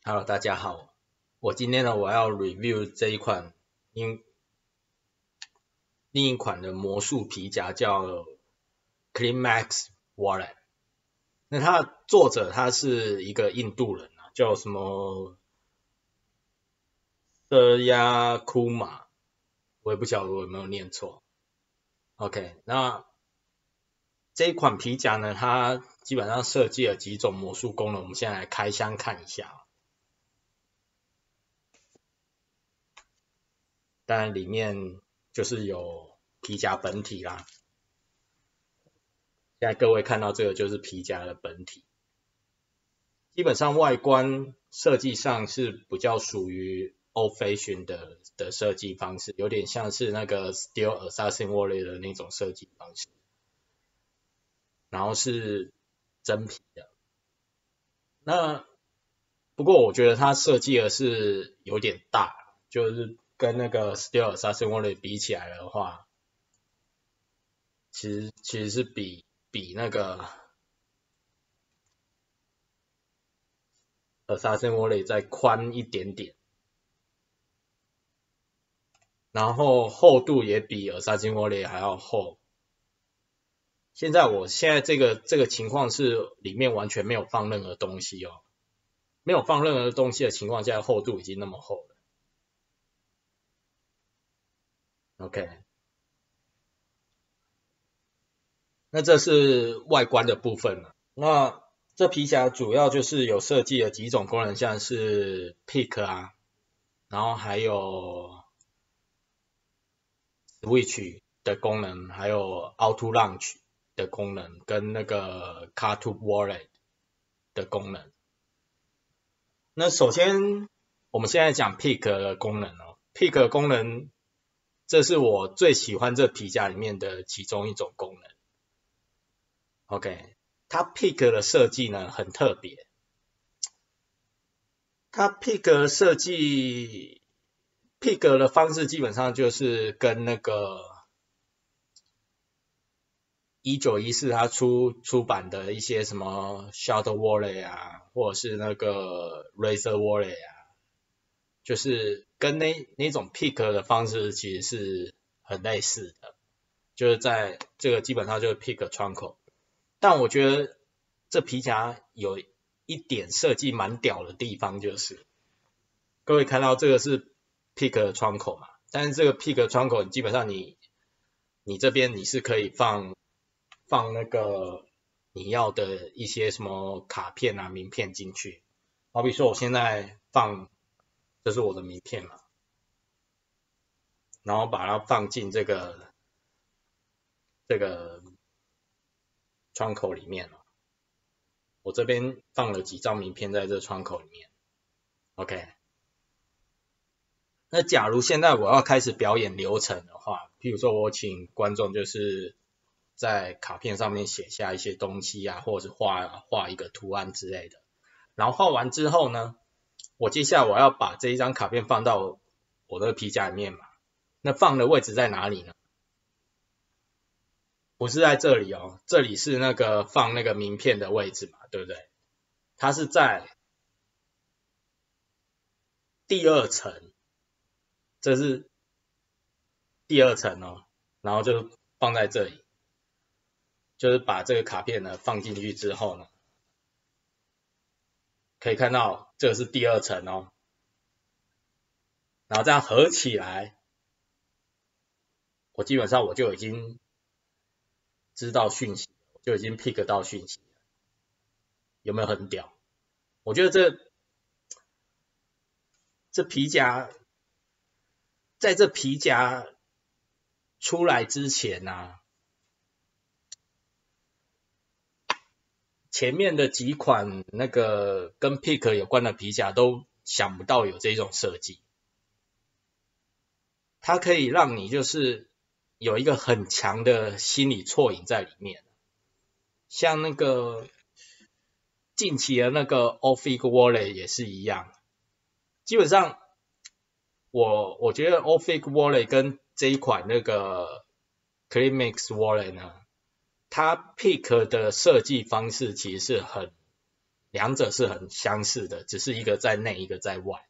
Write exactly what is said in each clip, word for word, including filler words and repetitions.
Hello，大家好。我今天呢，我要 review 这一款另另一款的魔术皮夹，叫 Climax Wallet。那它的作者他是一个印度人啊，叫什么 Surya Kumar，我也不晓得我有没有念错。OK，那这一款皮夹呢，它基本上设计了几种魔术功能，我们现在来开箱看一下。当然里面就是有皮夹本体啦。现在各位看到这个就是皮夹的本体，基本上外观设计上是比较属于 old fashion 的的设计方式，有点像是那个 Steel Assassin Wallet 的那种设计方式，然后是真皮的。那不过我觉得它设计的是有点大，就是跟那个 Steel Assassin Wallet 比起来的话，其实其实是比比那个 Assassin Wallet 再宽一点点，然后厚度也比 Assassin Wallet 还要厚。现在我现在这个这个情况是里面完全没有放任何东西哦，没有放任何东西的情况下，厚度已经那么厚了。OK， 那这是外观的部分了。那这皮夹主要就是有设计了几种功能，像是 pick 啊，然后还有 switch 的功能，还有 auto launch 的功能，跟那个 car to wallet 的功能。那首先我们现在讲 pick 的功能哦 ，pick 的功能，这是我最喜欢这皮夹里面的其中一种功能。OK， 它 pick 的设计呢很特别，它 pick 的设计 pick 的方式基本上就是跟那个一九一四它出出版的一些什么 Shuttle Wallet 啊，或者是那个 Razor Wallet 啊，就是跟那那种 pick 的方式其实是很类似的，就是在这个基本上就是 pick 窗口。但我觉得这皮夹有一点设计蛮屌的地方，就是各位看到这个是 pick 的窗口嘛，但是这个 pick 窗口基本上你你这边你是可以放放那个你要的一些什么卡片啊名片进去，好比说我现在放这是我的名片嘛，然后把它放进这个这个窗口里面了。我这边放了几张名片在这窗口里面 ，OK。那假如现在我要开始表演流程的话，譬如说我请观众就是在卡片上面写下一些东西啊，或者是画画一个图案之类的。然后画完之后呢，我接下来我要把这一张卡片放到我的皮夹里面嘛。那放的位置在哪里呢？不是在这里哦，这里是那个放那个名片的位置嘛，对不对？它是在第二层，这是第二层哦，然后就放在这里，就是把这个卡片呢放进去之后呢，可以看到这个是第二层哦，然后这样合起来，我基本上我就已经知道讯息，就已经 pick 到讯息了，有没有很屌？我觉得这这皮夹，在这皮夹出来之前啊，前面的几款那个跟 pick 有关的皮夹都想不到有这种设计，它可以让你就是有一个很强的心理错影在里面，像那个近期的那个 Office Wallet 也是一样，基本上我我觉得 Office Wallet 跟这一款那个 Climax Wallet 呢，它 pick 的设计方式其实是很两者是很相似的，只是一个在内，一个在外。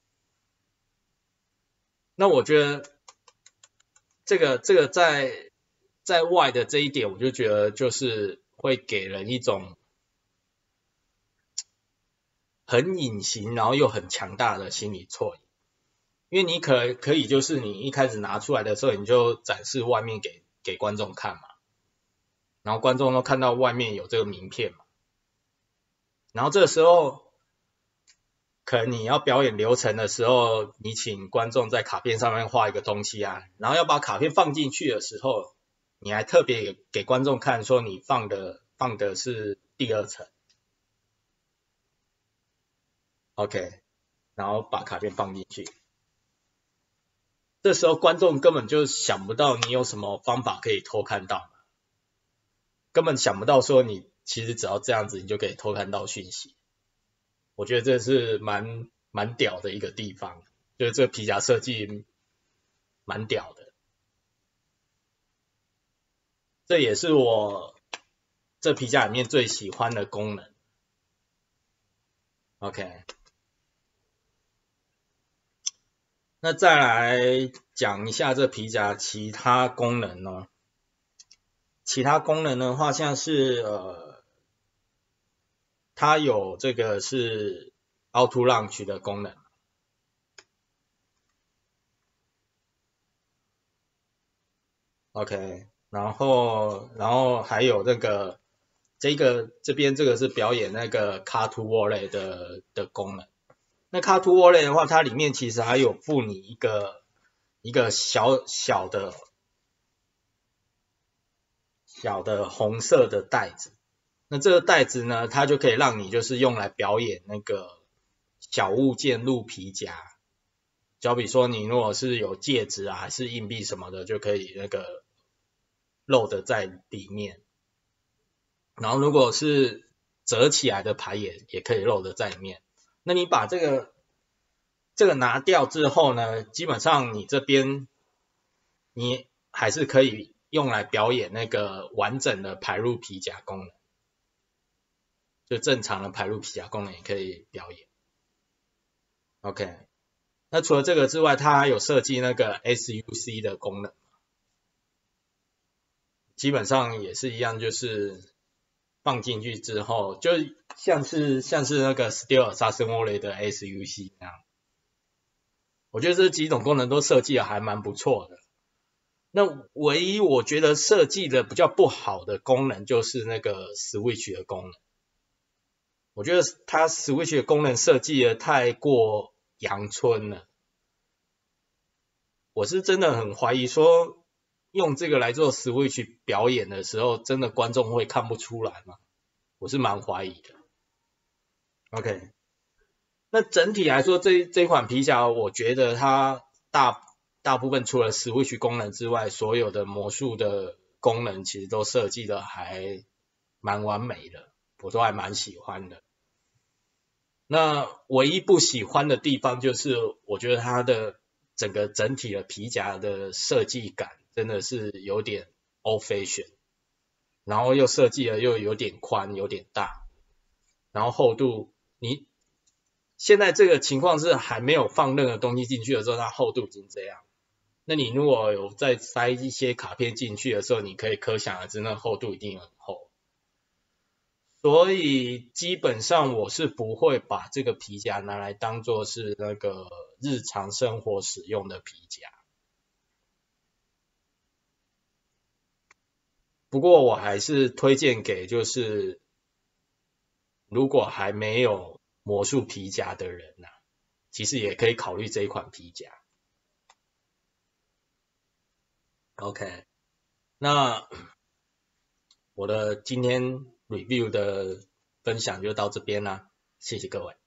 那我觉得这个这个在在外的这一点，我就觉得就是会给人一种很隐形，然后又很强大的心理错觉。因为你可可以就是你一开始拿出来的时候，你就展示外面给给观众看嘛，然后观众都看到外面有这个名片嘛，然后这个时候可能你要表演流程的时候，你请观众在卡片上面画一个东西啊，然后要把卡片放进去的时候，你还特别给给观众看说你放的放的是第二层 ，OK， 然后把卡片放进去。这时候观众根本就想不到你有什么方法可以偷看到，根本想不到说你其实只要这样子你就可以偷看到讯息。我觉得这是蛮蛮屌的一个地方，就是这个皮夹设计蛮屌的。这也是我这皮夹里面最喜欢的功能。OK。那再来讲一下这皮夹其他功能呢？其他功能的话，像是呃，它有这个是 Auto Launch 的功能。OK， 然后然后还有这个这个这边这个是表演那个 Car to Wallet 的的功能。那 Car to Wallet 的话，它里面其实还有附你一个一个小小的小的红色的袋子，那这个袋子呢，它就可以让你就是用来表演那个小物件入皮夹，就好比说你如果是有戒指啊，还是硬币什么的，就可以那个露的在里面，然后如果是折起来的牌也也可以露的在里面。那你把这个这个拿掉之后呢，基本上你这边你还是可以用来表演那个完整的排入皮夹功能，就正常的排入皮夹功能也可以表演。OK， 那除了这个之外，它还有设计那个 S U C 的功能，基本上也是一样，就是放进去之后，就像是像是那个 Steel Assassin Wallet 的 S U C 那样。我觉得这几种功能都设计的还蛮不错的。那唯一我觉得设计的比较不好的功能就是那个 Switch 的功能。我觉得它 Switch 的功能设计的太过阳春了。我是真的很怀疑说用这个来做 Switch 表演的时候，真的观众会看不出来吗？我是蛮怀疑的。OK， 那整体来说这这款皮夹，我觉得它大大部分除了 Switch 功能之外，所有的魔术的功能其实都设计的还蛮完美的，我都还蛮喜欢的。那唯一不喜欢的地方就是，我觉得它的整个整体的皮夹的设计感真的是有点 old fashion， 然后又设计的又有点宽，有点大，然后厚度，你现在这个情况是还没有放任何东西进去的时候，它厚度已经这样。那你如果有再塞一些卡片进去的时候，你可以可想而知，那厚度一定很厚。所以基本上我是不会把这个皮夹拿来当做是那个日常生活使用的皮夹。不过我还是推荐给就是如果还没有魔术皮夹的人啊，其实也可以考虑这一款皮夹。OK， 那我的今天 review 的分享就到这边啦，谢谢各位。